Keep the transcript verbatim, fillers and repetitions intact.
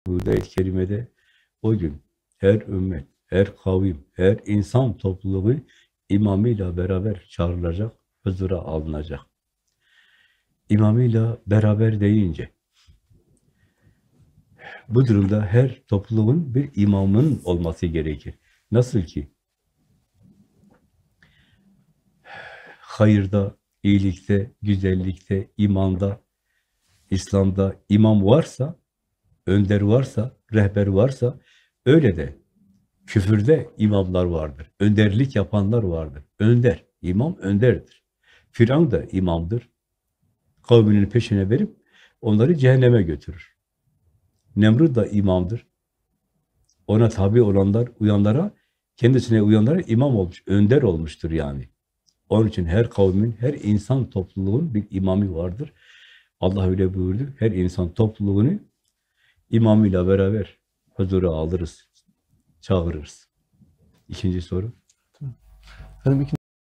Bu ayet-i kerimede o gün her ümmet, her kavim, her insan topluluğu imamıyla beraber çağrılacak, huzura alınacak. İmamıyla beraber deyince, bu durumda her topluluğun bir imamının olması gerekir. Nasıl ki hayırda, iyilikte, güzellikte, imanda, İslam'da imam varsa, önder varsa, rehber varsa, öyle de küfürde imamlar vardır. Önderlik yapanlar vardır. Önder, imam önderdir. Firavun da imamdır. Kavminin peşine verip onları cehenneme götürür. Nemrut da imamdır. Ona tabi olanlar, uyanlara, kendisine uyanlara imam olmuş, önder olmuştur yani. Onun için her kavmin, her insan topluluğun bir imamı vardır. Allah öyle buyurdu. Her insan topluluğunu imamıyla beraber huzura alırız, çağırırız. İkinci soru. Efendim,